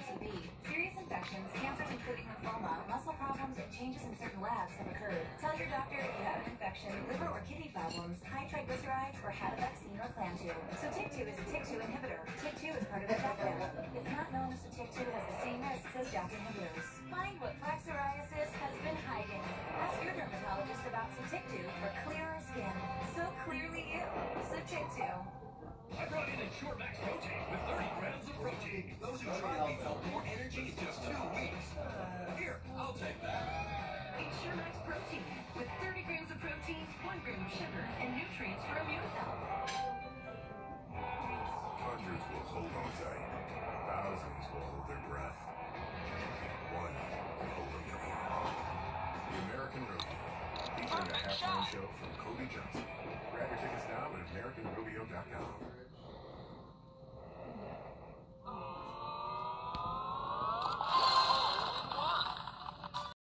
TB. Serious infections, cancers including lymphoma, muscle problems, and changes in certain labs have occurred. Tell your doctor if you have an infection, liver or kidney problems, high triglycerides, or had a vaccine or plan to. So TIC2 is a TIC2 inhibitor. TIC2 is part of the JAK. It's not known as the TIC2 has the same risks as JAK inhibitors. Find what plaque psoriasis has been hiding. Ask your dermatologist about TIC2 for clearer skin. So clearly you. So TIC2. I brought in Ensure Max Protein with 30 grams of protein. Those who tried me felt more energy in just 2 weeks. Here, I'll take that. Ensure Max Protein with 30 grams of protein, 1 gram of sugar, and nutrients for immune health. Hundreds will hold on tight. Thousands will hold their breath. One will hold a million. The American Rodeo, featuring a halftime show from Kobe Johnson. Grab your tickets now at AmericanRodeo.com.